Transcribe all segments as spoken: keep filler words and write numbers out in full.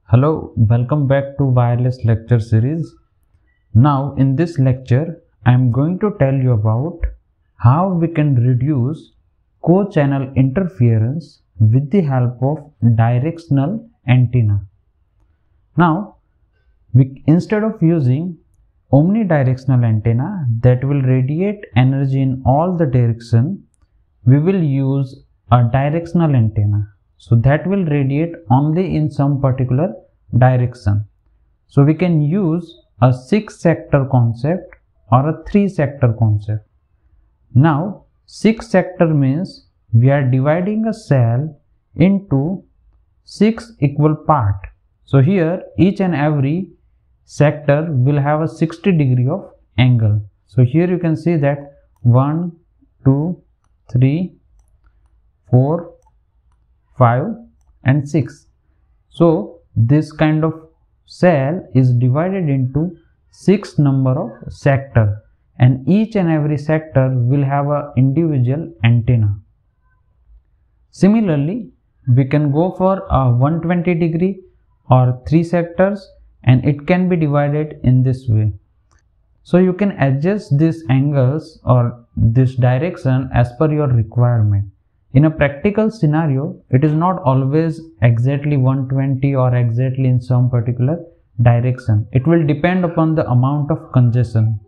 Hello, welcome back to wireless lecture series. Now in this lecture I am going to tell you about how we can reduce co-channel interference with the help of directional antenna. Now we, instead of using omnidirectional antenna that will radiate energy in all the direction, we will use a directional antenna. So that will radiate only in some particular direction. So we can use a six sector concept or a three sector concept. Now six sector means we are dividing a cell into six equal parts. So here each and every sector will have a sixty degree of angle. So here you can see that one, two, three, four, five and six. So this kind of cell is divided into six number of sector, and each and every sector will have a individual antenna. Similarly, we can go for a one hundred twenty degree or three sectors, and it can be divided in this way. So you can adjust these angles or this direction as per your requirement. In a practical scenario, it is not always exactly one hundred twenty or exactly in some particular direction. It will depend upon the amount of congestion.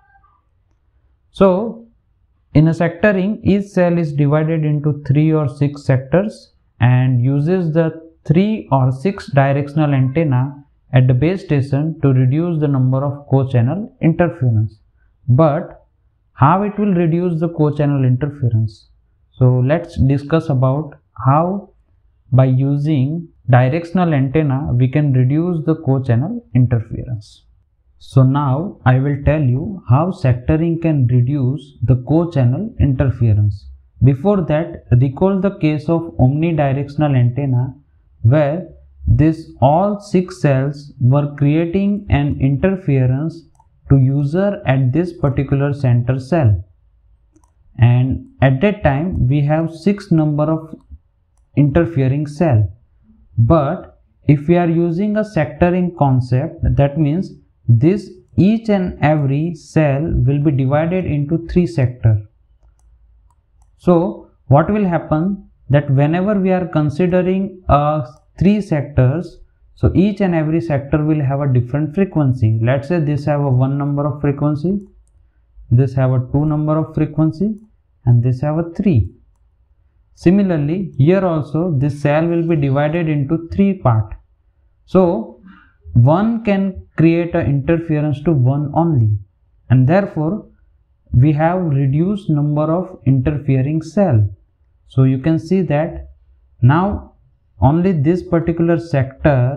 So in a sectoring, each cell is divided into three or six sectors and uses the three or six directional antenna at the base station to reduce the number of co-channel interference. But how it will reduce the co-channel interference? So let's discuss about how by using directional antenna we can reduce the co-channel interference. So now I will tell you how sectoring can reduce the co-channel interference. Before that, recall the case of omnidirectional antenna where this all six cells were creating an interference to user at this particular center cell. And at that time we have six number of interfering cell. But if we are using a sectoring concept, that means this each and every cell will be divided into three sector. So what will happen, that whenever we are considering uh, three sectors, so each and every sector will have a different frequency. Let's say this have a one number of frequency, this have a two number of frequency, and this have a three. Similarly, here also this cell will be divided into three part. So one can create an interference to one only, and therefore we have reduced number of interfering cell. So you can see that now only this particular sector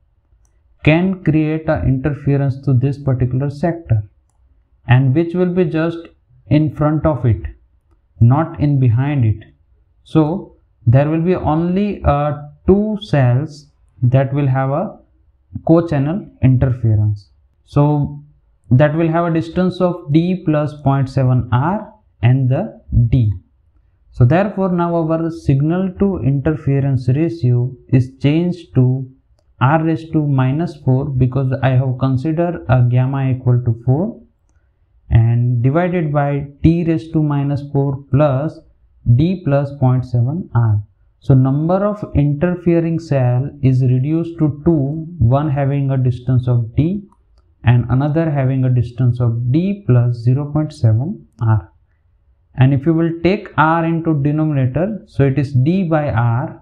can create an interference to this particular sector, and which will be just in front of it, not in behind it. So there will be only uh, two cells that will have a co-channel interference. So that will have a distance of d plus zero point seven r and the d. So therefore now our signal to interference ratio is changed to r raised to minus four, because I have considered a gamma equal to four, and divided by t raised to minus four plus d plus zero point seven r. So number of interfering cell is reduced to two, one having a distance of d and another having a distance of d plus zero point seven r. And if you will take r into denominator, so it is d by r.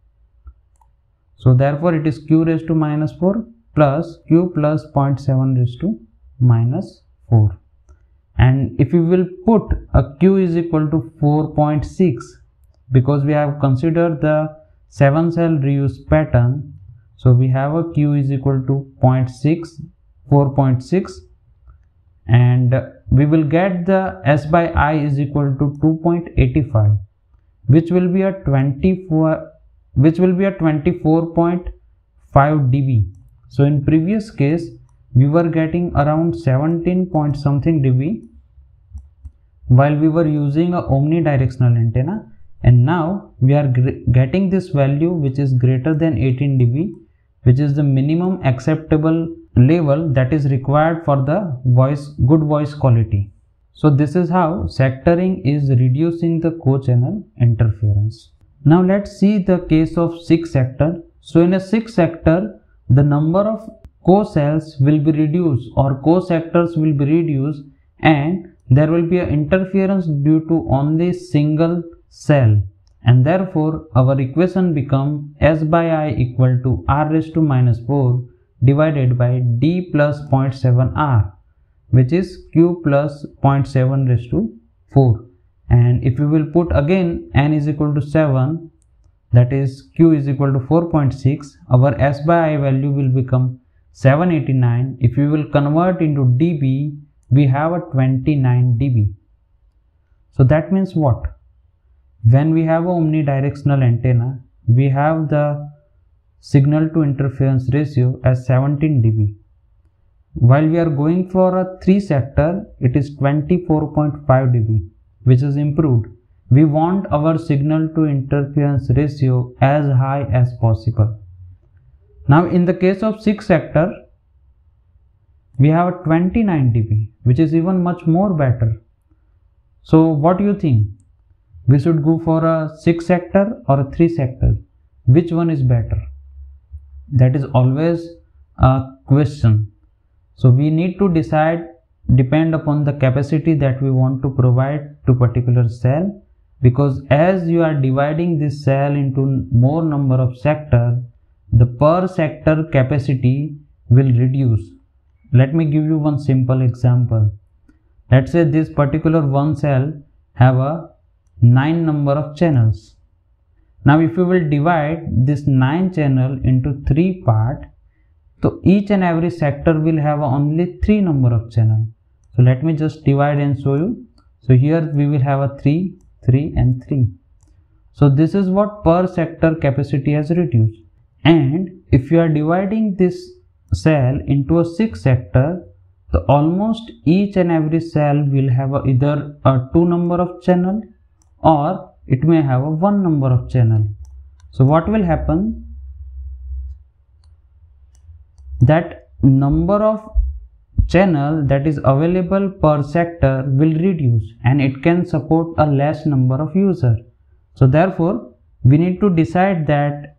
So therefore it is q raised to minus four plus q plus zero point seven raised to minus four. And if we will put a q is equal to four point six, because we have considered the seven cell reuse pattern, so we have a q is equal to zero point six, four point six, and we will get the s by I is equal to two point eight five, which will be a twenty-four, which will be a twenty-four point five d B. So in previous case we were getting around seventeen point something dB while we were using a omnidirectional antenna, and now we are getting this value which is greater than eighteen d B which is the minimum acceptable level that is required for the voice good voice quality. So this is how sectoring is reducing the co-channel interference. Now let's see the case of six sector. So in a six sector, the number of co-cells will be reduced or co-sectors will be reduced, and there will be an interference due to only single cell, and therefore our equation become S by I equal to R raised to minus four divided by D plus zero point seven R, which is Q plus zero point seven raised to four. And if we will put again n is equal to seven, that is Q is equal to four point six, our S by I value will become seven eighty-nine. If we will convert into D B, we have a twenty-nine D B. So that means what? When we have a omnidirectional antenna, we have the signal to interference ratio as seventeen D B. While we are going for a three sector, it is twenty-four point five D B, which is improved. We want our signal to interference ratio as high as possible. Now in the case of six sector, we have a twenty-nine D B, which is even much more better. So what do you think? We should go for a six sector or a three sector? Which one is better? That is always a question. So we need to decide, depend upon the capacity that we want to provide to particular cell, because as you are dividing this cell into more number of sector, the per sector capacity will reduce. Let me give you one simple example. Let's say this particular one cell have a nine number of channels. Now if you will divide this nine channel into three part, so each and every sector will have only three number of channel. So let me just divide and show you. So here we will have a three, three and three. So this is what per sector capacity has reduced. And if you are dividing this cell into a six sector, so almost each and every cell will have a either a two number of channel or it may have a one number of channel. So what will happen? That number of channel that is available per sector will reduce, and it can support a less number of user. So therefore we need to decide that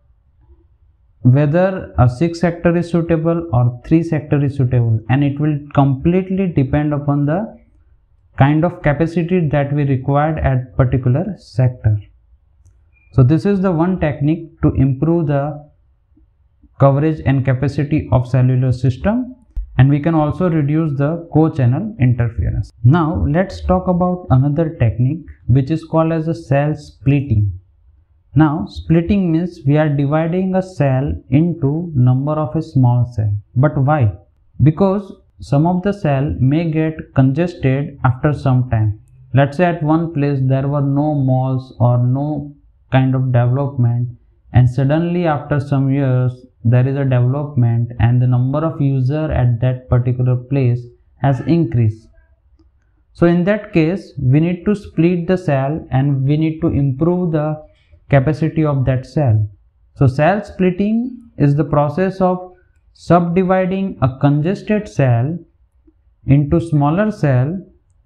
whether a six sector is suitable or three sector is suitable, and it will completely depend upon the kind of capacity that we required at particular sector. So this is the one technique to improve the coverage and capacity of cellular system, and we can also reduce the co-channel interference. Now let's talk about another technique which is called as a cell splitting. Now splitting means we are dividing a cell into number of a small cell. But why? Because some of the cell may get congested after some time. Let's say at one place there were no malls or no kind of development, and suddenly after some years there is a development and the number of user at that particular place has increased. So in that case we need to split the cell and we need to improve the capacity of that cell. So cell splitting is the process of subdividing a congested cell into smaller cell,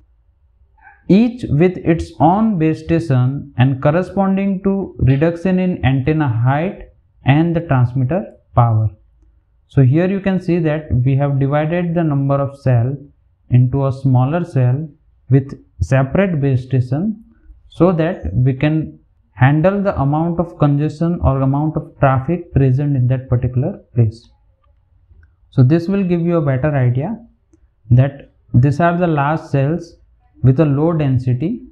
each with its own base station and corresponding to reduction in antenna height and the transmitter power. So here you can see that we have divided the number of cell into a smaller cell with separate base station, so that we can handle the amount of congestion or amount of traffic present in that particular place. So this will give you a better idea that these are the large cells with a low density,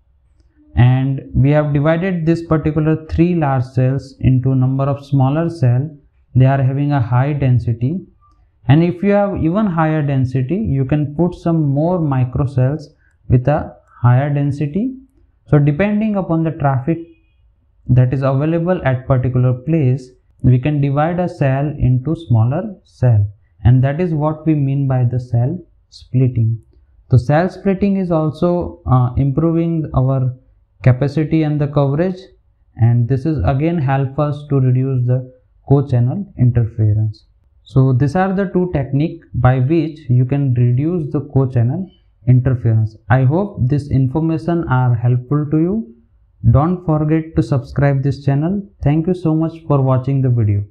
and we have divided this particular three large cells into number of smaller cell. They are having a high density, and if you have even higher density, you can put some more micro cells with a higher density. So depending upon the traffic that is available at particular place, we can divide a cell into smaller cell, and that is what we mean by the cell splitting. So cell splitting is also uh, improving our capacity and the coverage, and this is again help us to reduce the co-channel interference. So these are the two techniques by which you can reduce the co-channel interference. I hope this information are helpful to you. Don't forget to subscribe this channel. Thank you so much for watching the video.